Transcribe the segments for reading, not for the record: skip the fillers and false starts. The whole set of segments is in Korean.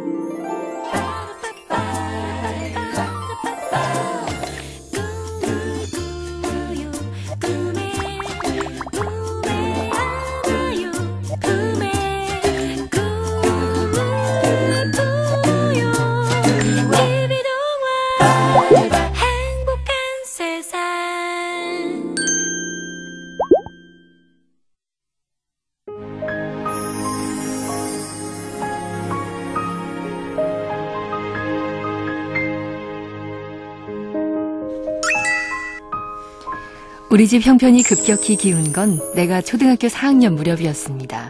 우리 집 형편이 급격히 기운 건 내가 초등학교 4학년 무렵이었습니다.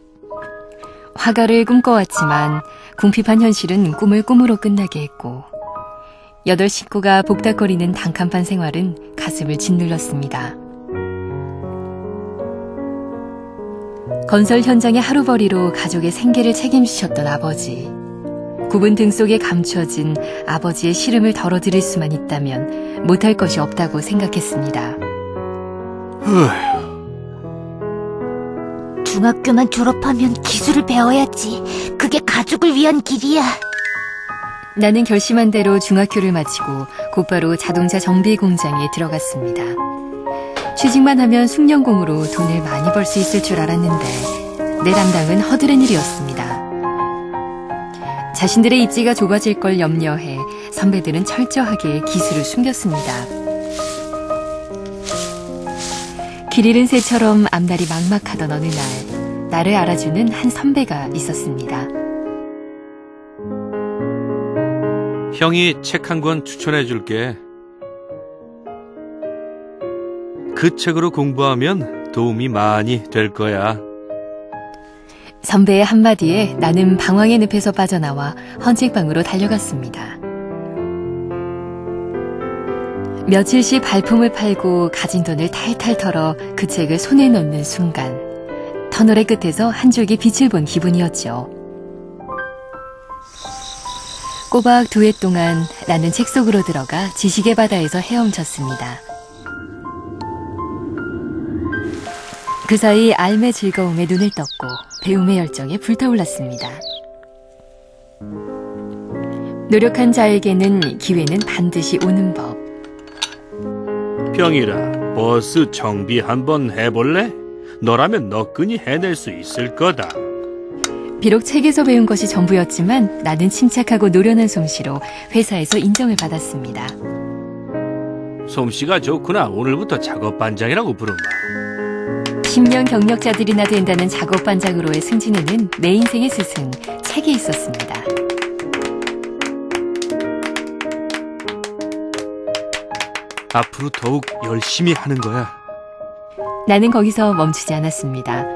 화가를 꿈꿔왔지만 궁핍한 현실은 꿈을 꿈으로 끝나게 했고 8 식구가 복닥거리는 단칸방 생활은 가슴을 짓눌렀습니다. 건설 현장의 하루벌이로 가족의 생계를 책임지셨던 아버지. 굽은 등 속에 감춰진 아버지의 시름을 덜어드릴 수만 있다면 못할 것이 없다고 생각했습니다. 중학교만 졸업하면 기술을 배워야지. 그게 가족을 위한 길이야. 나는 결심한 대로 중학교를 마치고 곧바로 자동차 정비 공장에 들어갔습니다. 취직만 하면 숙련공으로 돈을 많이 벌 수 있을 줄 알았는데 내 담당은 허드렛 일이었습니다. 자신들의 입지가 좁아질 걸 염려해 선배들은 철저하게 기술을 숨겼습니다. 길 잃은 새처럼 앞날이 막막하던 어느 날 나를 알아주는 한 선배가 있었습니다. 형이 책 한 권 추천해 줄게. 그 책으로 공부하면 도움이 많이 될 거야. 선배의 한마디에 나는 방황의 늪에서 빠져나와 헌책방으로 달려갔습니다. 며칠씩 발품을 팔고 가진 돈을 탈탈 털어 그 책을 손에 넣는 순간 터널의 끝에서 한 줄기 빛을 본 기분이었죠. 꼬박 2해 동안 나는 책 속으로 들어가 지식의 바다에서 헤엄쳤습니다. 그 사이 삶의 즐거움에 눈을 떴고 배움의 열정에 불타올랐습니다. 노력한 자에게는 기회는 반드시 오는 법. 병이라 버스 정비 한번 해볼래? 너라면 너끈히 해낼 수 있을 거다. 비록 책에서 배운 것이 전부였지만 나는 침착하고 노련한 솜씨로 회사에서 인정을 받았습니다. 솜씨가 좋구나. 오늘부터 작업반장이라고 부르마. 10년 경력자들이나 된다는 작업반장으로의 승진에는 내 인생의 스승, 책에 있었습니다. 앞으로 더욱 열심히 하는 거야. 나는 거기서 멈추지 않았습니다.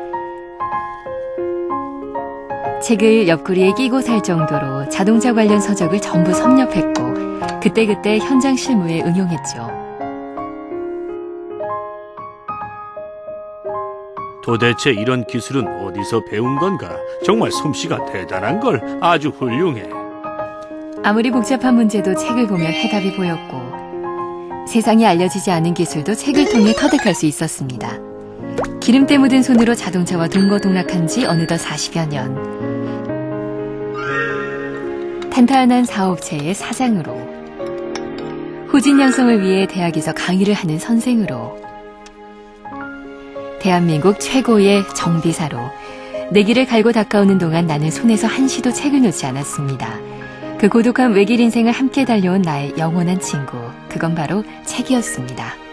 책을 옆구리에 끼고 살 정도로 자동차 관련 서적을 전부 섭렵했고 그때그때 현장 실무에 응용했죠. 도대체 이런 기술은 어디서 배운 건가? 정말 솜씨가 대단한 걸. 아주 훌륭해. 아무리 복잡한 문제도 책을 보면 해답이 보였고 세상에 알려지지 않은 기술도 책을 통해 터득할 수 있었습니다. 기름때 묻은 손으로 자동차와 동거동락한 지 어느덧 40여 년. 탄탄한 사업체의 사장으로, 후진 양성을 위해 대학에서 강의를 하는 선생으로, 대한민국 최고의 정비사로 내 길을 갈고 닦아오는 동안 나는 손에서 한시도 책을 놓지 않았습니다. 그 고독한 외길 인생을 함께 달려온 나의 영원한 친구, 그건 바로 책이었습니다.